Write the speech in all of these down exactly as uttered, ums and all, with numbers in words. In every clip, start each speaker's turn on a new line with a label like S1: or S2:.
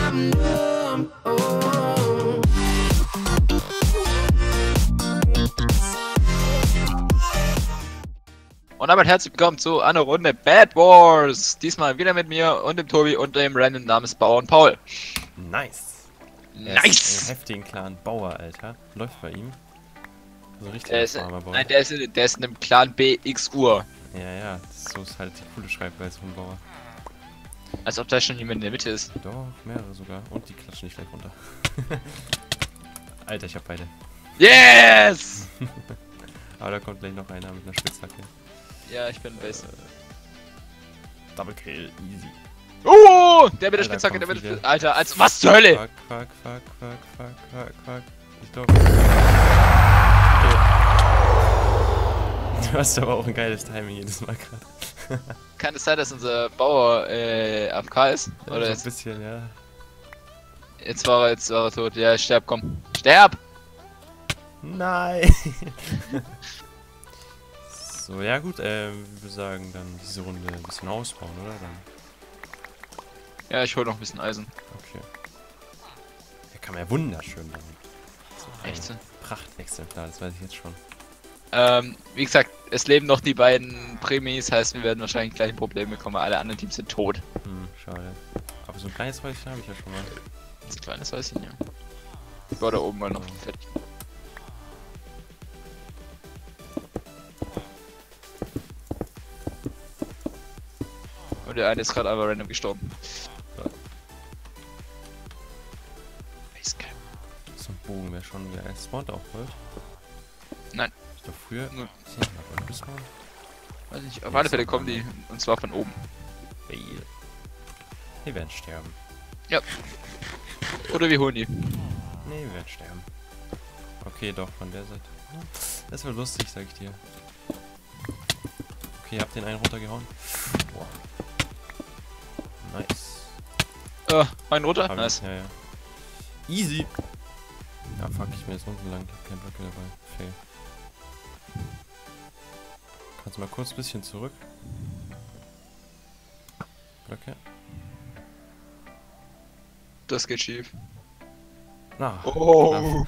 S1: I'm numb. Oh.
S2: Und damit herzlich willkommen zu einer Runde Bad Wars. Diesmal wieder mit mir und dem Tobi und dem random namens Bauern Paul.
S3: Nice.
S2: Nice!
S3: Im heftigen Clan Bauer, Alter. Läuft bei ihm. So richtig
S2: Der ist,
S3: Farmerboy.
S2: nein, der ist, in- der ist in dem Clan B X Uhr.
S3: Ja, ja, so ist halt die coole Schreibweise von Bauer.
S2: Als ob da schon jemand in der Mitte ist.
S3: Doch, mehrere sogar. Und die klatschen nicht gleich runter. Alter, ich hab beide.
S2: Yes!
S3: Aber da kommt gleich noch einer mit einer Spitzhacke.
S2: Ja, ich bin Base.
S3: Double Kill, easy.
S2: Oh! Der mit der
S3: Alter,
S2: Spitzhacke, der
S3: kommt
S2: mit der
S3: wieder.
S2: Spitzhacke. Alter, als was zur Hölle?
S3: Fuck, fuck, fuck, fuck, fuck, fuck, fuck. Ich glaube. Du hast aber auch ein geiles Timing jedes Mal gerade.
S2: Kann es sein, dass unser Bauer äh, A F K ist?
S3: Ja,
S2: Oder
S3: so ein
S2: jetzt,
S3: bisschen, ja.
S2: jetzt war er, jetzt war er tot. Ja, sterb, komm. Sterb!
S3: Nein! So, ja gut, äh, ich würde sagen, dann diese Runde ein bisschen ausbauen, oder? Dann.
S2: Ja, ich hol noch ein bisschen Eisen.
S3: Okay. Der kann man ja wunderschön machen. So ein
S2: Echt so?
S3: Prachtexemplar, das weiß ich jetzt schon.
S2: Ähm, wie gesagt, es leben noch die beiden Prämis, heißt, wir werden wahrscheinlich gleich ein Problem bekommen, weil alle anderen Teams sind tot.
S3: Hm, schade. Aber so ein kleines Häuschen habe ich ja schon mal.
S2: Das ist ein kleines Häuschen, ja. Ich war da oben mal noch
S3: Ja.
S2: fertig. Und der eine ist gerade einfach random gestorben.
S3: Ja.
S2: Basecamp.
S3: So ein Bogen wäre schon wieder. Er spawnt auch bald.
S2: Nein.
S3: Ich glaube früher.
S2: Nur-
S3: Ist hier mal bald gespawnt?
S2: Weiß nicht, auf
S3: Ja,
S2: alle
S3: ist
S2: Fälle
S3: doch
S2: kommen
S3: mal,
S2: die, und zwar von oben.
S3: Fail. Wir werden sterben.
S2: Oder wir holen die.
S3: Nee, wir werden sterben. Okay, doch, von der Seite. Das wird lustig, sag ich dir. Okay, hab den einen runtergehauen. Boah. Nice.
S2: Äh, mein roter?
S3: Hab
S2: Nice.
S3: ich, ja, ja. Easy. Ja, fuck, ich bin jetzt unten lang. Ich hab keinen Blöcke dabei. Fail. Kannst du mal kurz ein bisschen zurück? Blöcke.
S2: Das geht schief.
S3: Na.
S2: Oh!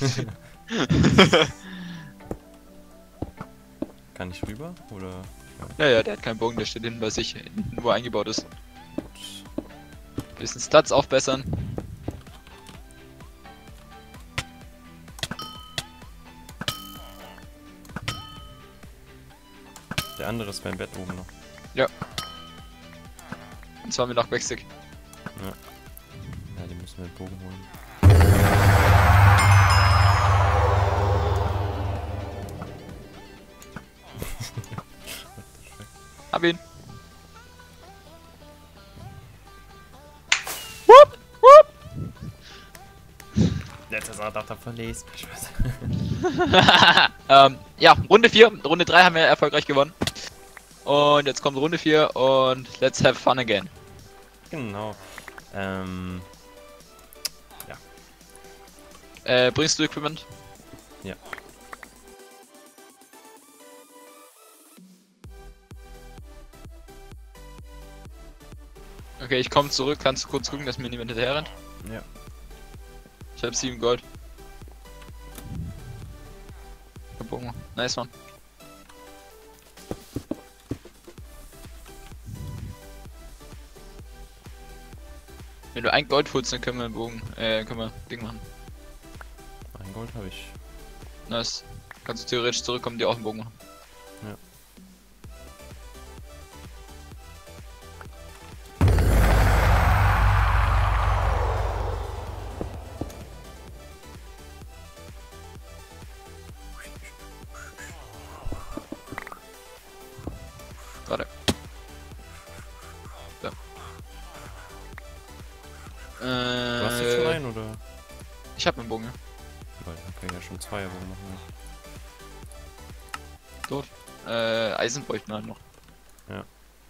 S3: Kann ich rüber? Oder?
S2: Ja, ja, der hat keinen Bogen, der steht hinten bei sich, hinten wo er eingebaut ist.
S3: Gut.
S2: Bisschen Stats aufbessern.
S3: Der andere ist beim Bett oben noch.
S2: Und zwar mit nach Backstick.
S3: Ja, den müssen wir den Bogen holen.
S2: Hab ihn. Wupp, wupp.
S3: Jetzt ist er doch der Verlies. Spaß.
S2: ähm, ja, Runde vier. Runde drei haben wir erfolgreich gewonnen. Und jetzt kommt Runde vier und let's have fun again.
S3: Genau. Ähm.
S2: Äh, bringst du Equipment?
S3: Ja.
S2: Okay, ich komme zurück. Kannst du kurz gucken, dass mir niemand hinterher rennt?
S3: Ja.
S2: Ich hab sieben Gold. Bogen. Nice one. Wenn du ein Gold holst, dann können wir einen Bogen, äh, können wir Ding machen.
S3: Ein Gold habe ich.
S2: Nice. Kannst du theoretisch zurückkommen, dir auch einen Bogen machen.
S3: Ja.
S2: Warte. So. Äh,
S3: Du hast jetzt schon einen, oder?
S2: Ich hab einen Bogen, ja.
S3: Weil, okay, ja schon zwei Bogen machen.
S2: Tot. Äh, Eisen bräuchten wir halt noch.
S3: Ja.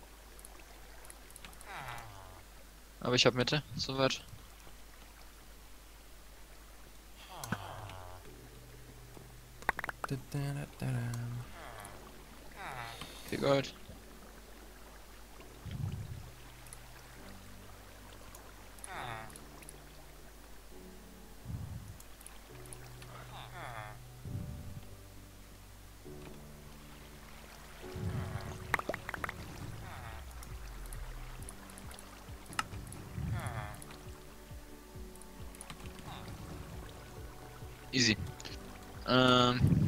S2: Aber ich hab Mitte, soweit. Viel Gold. Easy. Ähm.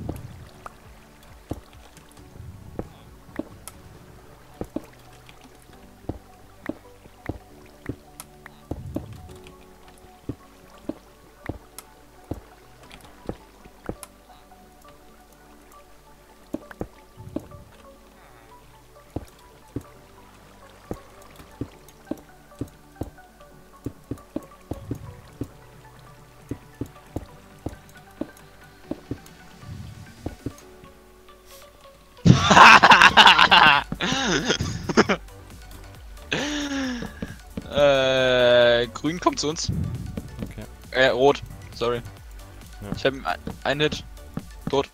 S2: äh, grün kommt zu uns.
S3: Okay.
S2: Äh, rot. Sorry.
S3: Ja.
S2: Ich habe einen Hit. Tot.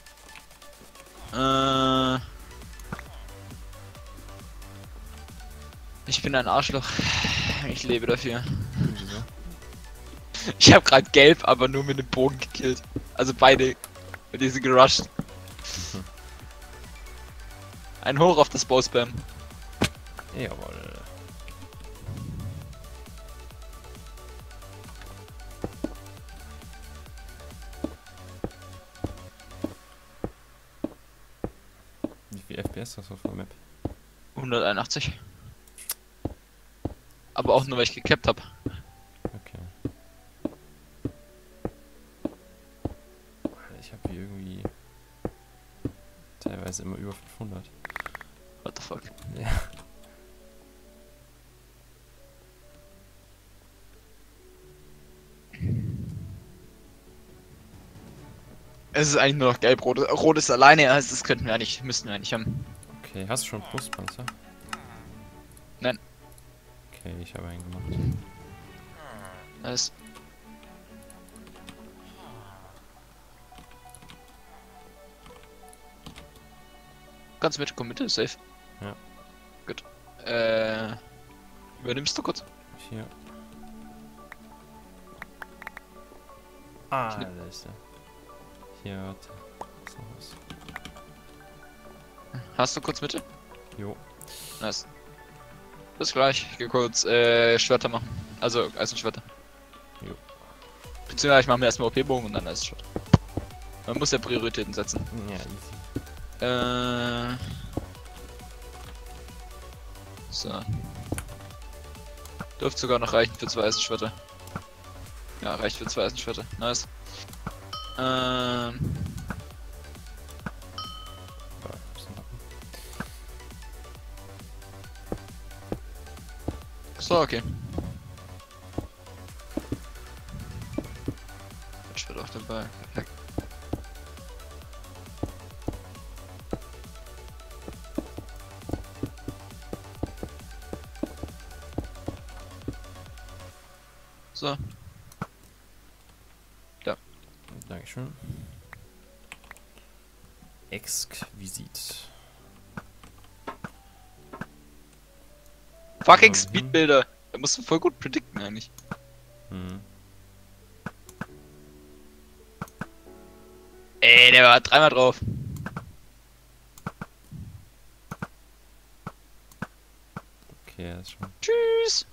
S2: Äh, ich bin ein Arschloch. Ich lebe dafür.
S3: Wieso?
S2: Ich habe gerade gelb, aber nur mit dem Bogen gekillt. Also beide. Mit diese gerusht.
S3: Mhm.
S2: Ein Hoch auf das Bow-Spam.
S3: Jawohl. Wie viel F P S hast du auf der Map?
S2: hunderteinundachtzig. Aber auch nur, weil ich gecapped habe.
S3: Okay. Ich habe hier irgendwie teilweise immer über fünfhundert.
S2: What the fuck?
S3: Ja.
S2: Es ist eigentlich nur noch gelb-rot. Rot ist alleine, heißt, das könnten wir eigentlich, müssten wir eigentlich haben.
S3: Okay, hast du schon Brustpanzer?
S2: Nein.
S3: Okay, ich habe einen gemacht.
S2: Nice. Ganz mit, komm mit, safe.
S3: Ja.
S2: Gut. Äh. Übernimmst du kurz?
S3: Hier. Ah,
S2: Hier.
S3: da ist er. Hier, warte. Ist noch was.
S2: Hast du kurz Mitte?
S3: Jo.
S2: Nice. Bis gleich. Ich geh kurz äh, Schwerter machen. Also Eisenschwerter.
S3: Jo.
S2: Beziehungsweise ich mache mir erstmal O P-Bogen und dann Eisenschwerter. Man muss ja Prioritäten setzen.
S3: Ja, easy.
S2: Äh. So. Dürfte sogar noch reichen für zwei Eisenschwerter. Ja, reicht für zwei Eisenschwerter. Nice. Ähm.
S3: Ja, ist in Ordnung.
S2: So, okay. Ich bin auch dabei. Perfekt. So. Ja.
S3: Dankeschön. Exquisit.
S2: Fucking
S3: Mhm.
S2: Speedbuilder. Da musst du voll gut predikten eigentlich.
S3: Hm.
S2: Ey, der war dreimal drauf.
S3: Okay, das ist schon.
S2: Tschüss.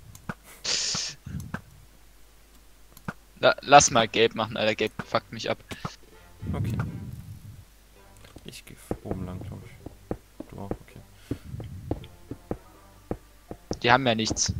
S2: La lass mal gelb machen, Alter. Gelb fuckt mich ab.
S3: Okay. Ich gehe oben lang, glaube ich. Du auch, okay.
S2: Die haben ja nichts.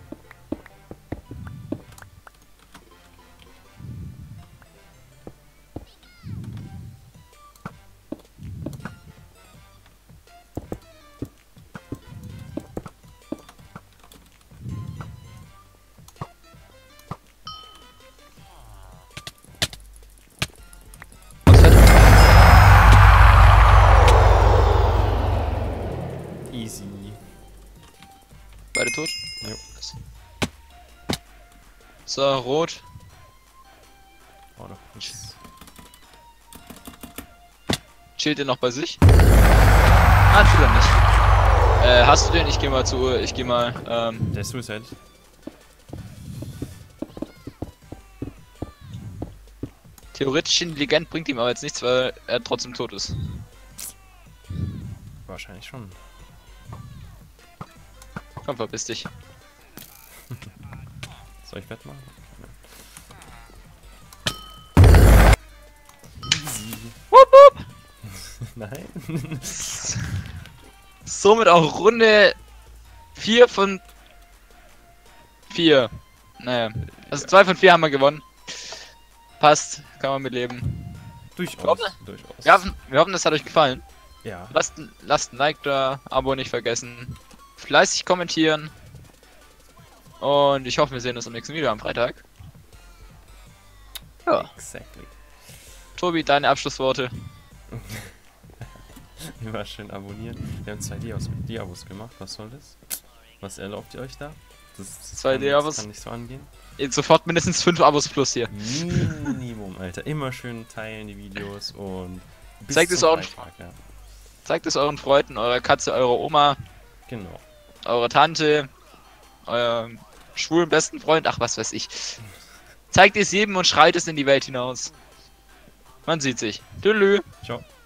S3: Easy.
S2: Beide tot?
S3: Jo.
S2: So, rot.
S3: Oh, doch. Jetzt.
S2: Chillt ihr noch bei sich? Ah, tut er nicht. Äh, hast du den? Ich geh mal zu, ich geh mal, ähm,
S3: Der ist Suicide.
S2: theoretisch intelligent bringt ihm aber jetzt nichts, weil er trotzdem tot ist.
S3: Wahrscheinlich schon.
S2: Komm, verpiss dich.
S3: Soll ich wettmachen?
S2: wupp, wupp.
S3: Nein.
S2: Somit auch Runde vier von vier. Naja, also zwei von vier haben wir gewonnen. Passt, kann man mitleben.
S3: Durchaus.
S2: hoffe-
S3: Durchaus.
S2: Wir hoffen, wir hoffen, es hat euch gefallen.
S3: Ja.
S2: Lasst, ein- lasst ein Like da, Abo nicht vergessen. Fleißig kommentieren. Und ich hoffe, wir sehen uns im nächsten Video am Freitag. Ja,
S3: Exactly.
S2: Tobi, deine Abschlussworte.
S3: Immer schön abonnieren. Wir haben zwei Diabos, Diabos gemacht. Was soll das? Was erlaubt ihr euch da? Das, das
S2: Zwei
S3: kann,
S2: Diabos?
S3: Das kann nicht so angehen.
S2: Jetzt sofort mindestens fünf Abos plus hier.
S3: Minimum, Alter. Immer schön teilen die Videos und bis
S2: Zeigt es
S3: zum
S2: euren-
S3: Freitag, ja.
S2: Zeigt es euren Freunden, eurer Katze, eurer Oma,
S3: Genau.
S2: eurer Tante, eurem schwulen besten Freund, ach was weiß ich. Zeigt es jedem und schreit es in die Welt hinaus. Man sieht sich. Tschüss.
S3: Ciao.